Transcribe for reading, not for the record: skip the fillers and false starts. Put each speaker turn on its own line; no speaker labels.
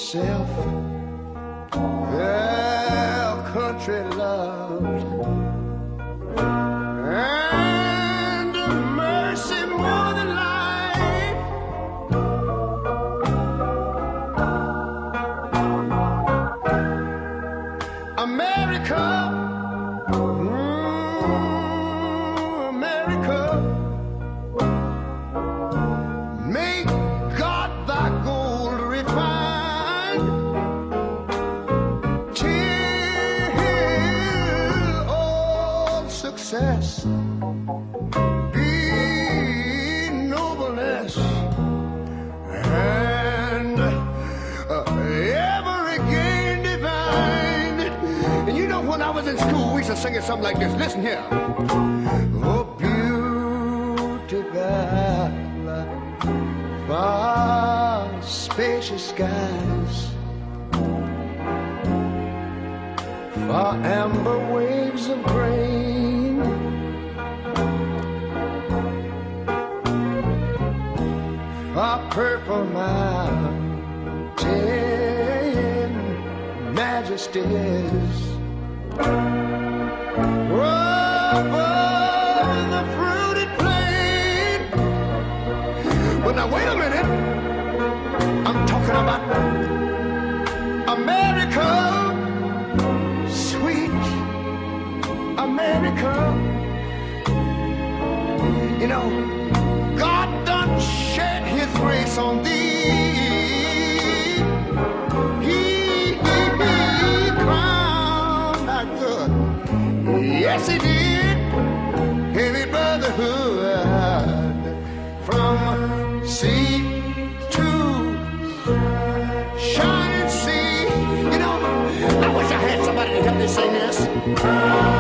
yourself. Well, country loved and mercy more than life. America, America, make God thy gold refined, till all success be nobleness, and ever again divine. And you know, when I was in school, we used to sing it something like this. Listen here. Oh, beauty by far spacious skies, far amber waves of grain, far purple mountain majesties, over the fruited plain. But now wait a minute, I'm talking about America, sweet America. You know, God done shed his grace on thee. He crowned thy good. Yes, he did. Heavy brotherhood from sea to shining sea. You know, I wish I had somebody to help me sing this.